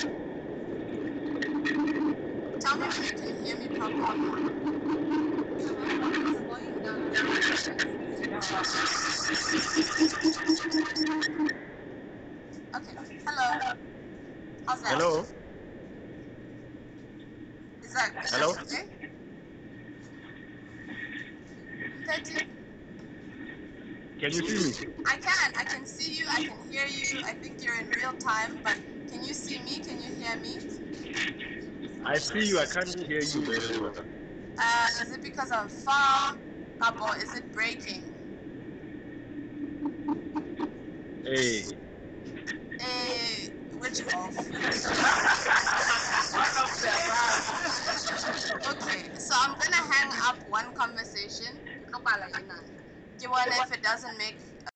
Tell me if you can hear me properly. Okay, hello. How's that? Hello? Is that Hello? okay? Mphethi? Can you see me? I can see you, I can hear you. I think you're in real time, but can you see me? Can you hear me? I see you, I can't hear you very well. Is it because I'm far? Or is it breaking? Hey. Which of? Okay, so I'm gonna hang up one conversation. If it doesn't make